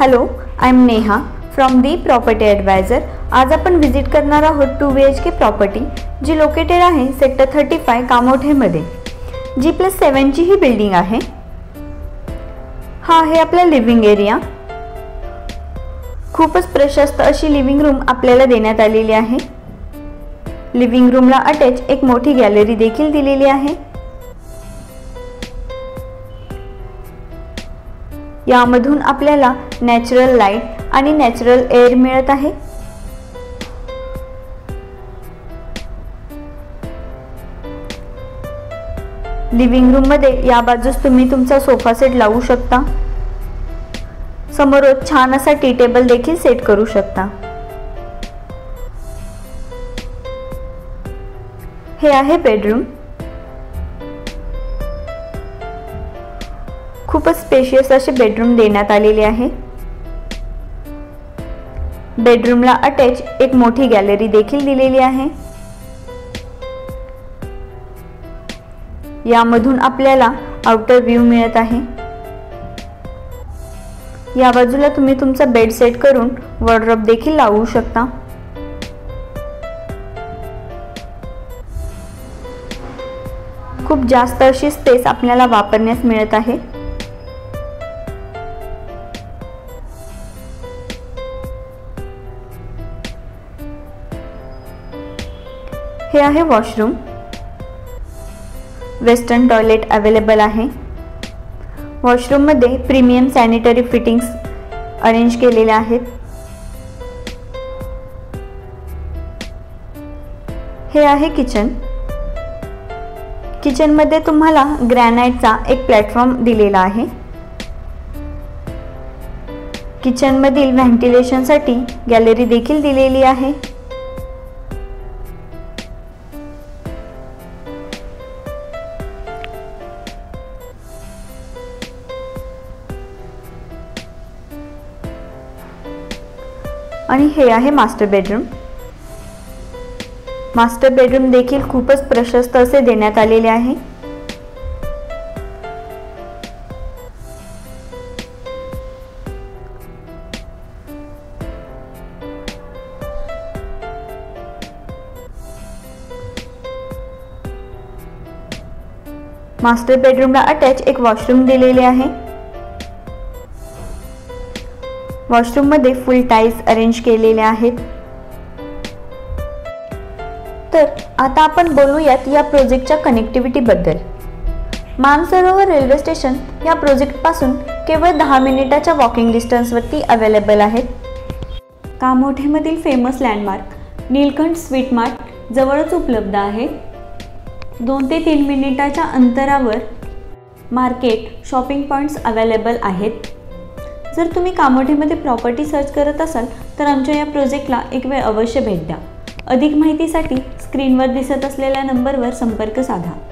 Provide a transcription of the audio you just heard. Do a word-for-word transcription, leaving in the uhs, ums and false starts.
Hello, I am Neha from the property adviser. आज आपण visit करणार आहोत two B H K property जी लोकेटेड आहे सेक्टर थर्टी फाय कामोठेमध्ये. जी प्लस सेवनची ही बिल्डिंग आहे. हा आहे आपला लिव्हिंग एरिया. खूपच प्रशस्त अशी लिव्हिंग रूम आपल्याला देण्यात आलेली आहे. लिव्हिंग रूमला अटॅच एक मोठी गॅलरी देखील दिलेली आहे. यामधून आपल्याला नॅचरल लाईट आणि नॅचरल एअर मिळत आहे. लिव्हिंग रूम मध्ये या बाजूस तुम्ही तुमचा सोफा सेट लावू शकता. समोर छान असा टी टेबल देखील सेट करू शकता. हे आहे बेडरूम. खूपच स्पेशियस असे बेडरूम देण्यात आलेले आहे. बेडरूमला अटॅच एक मोठी गॅलरी देखील दिलेली आहे. यामधून आपल्याला आउटर व्ह्यू मिळत आहे. या बाजूला तुम्ही तुमचा बेड सेट करून वॉर्डरोब देखील लावू शकता. खूप जास्त अशी स्पेस आपल्याला वापरण्यास मिळत आहे. हे आहे वॉशरूम. वेस्टर्न टॉयलेट अवेलेबल आहे. वॉशरूम मध्ये प्रीमियम सॅनिटरी फिटिंग्स अरेंज केलेले आहेत. हे आहे किचन. किचन मध्ये तुम्हाला ग्रॅनाइटचा एक प्लॅटफॉर्म दिलेला आहे. किचन मधील व्हेंटिलेशन साठी गॅलरी देखील दिलेली आहे. आणि हे आहे मास्टर बेडरूम. मास्टर बेडरूम देखील खूपच प्रशस्त असे देण्यात आलेले आहे. मास्टर बेडरूमला अटॅच एक वॉशरूम दिलेले आहे. वॉशरूम मध्ये फुल टाईल्स अरेंज केलेले आहेत. तर आता आपण बोलूयात या प्रोजेक्टच्या कनेक्टिव्हिटी बद्दल. मानसरोवर रेल्वे स्टेशन या प्रोजेक्ट पासून केवळ दहा मिनिटाच्या वॉकिंग डिस्टन्स वरती अवेलेबल आहेत. कामोठेमधील famous landmark Neelkanth sweet mart जवळच उपलब्ध आहे. दोन ते तीन मिनिटाच्या अंतरावर मार्केट, शॉपिंग पॉईंट्स अवेलेबल आहेत. जर तुम्ही कामोठेमध्ये प्रॉपर्टी सर्च करत असाल तर आमच्या या प्रोजेक्टला एक वेळ अवश्य भेट द्या. अधिक माहितीसाठी स्क्रीनवर दिसत असलेल्या नंबरवर संपर्क साधा.